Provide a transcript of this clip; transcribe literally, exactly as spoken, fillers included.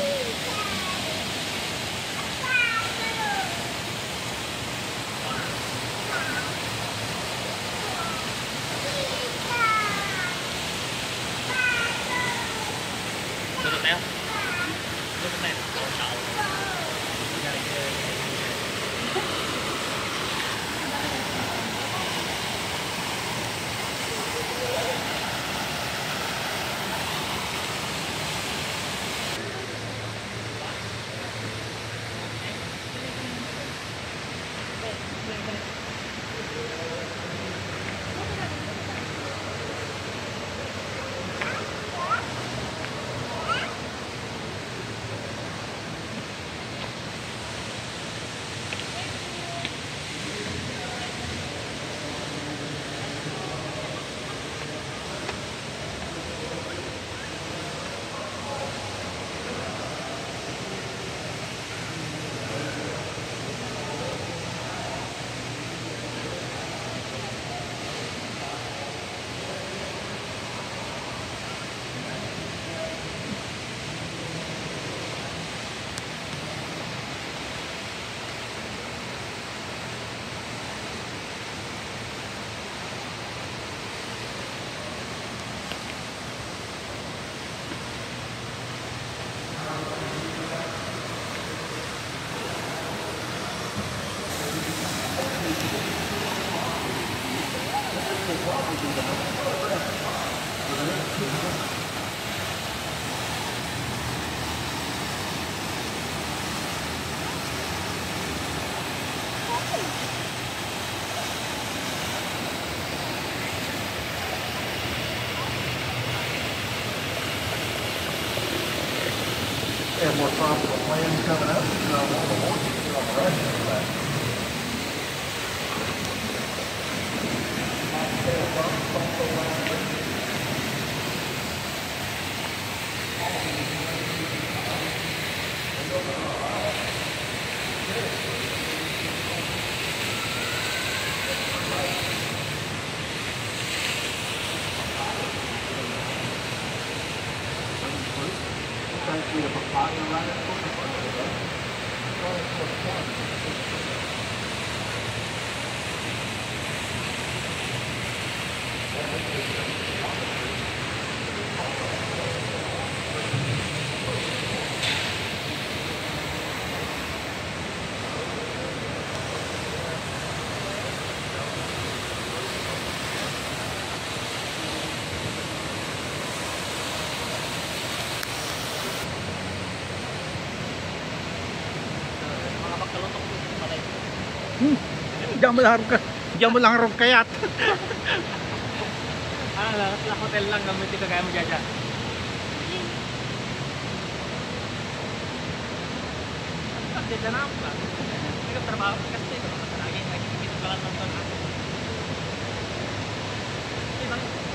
Duduk ya. Duduk nih. Tahu-tahu. Have more tropical plans coming up, so I want to warn you on the right of that. Thank you for partnering right at Hmm. Diyan mo lang diyan mo lang ron kayat. Ah, lang sa hotel lang gamit ka kaya mo jaja. Pagka dyan na ako. Hindi ka trabaho kasi lagi nakikita ka lang ng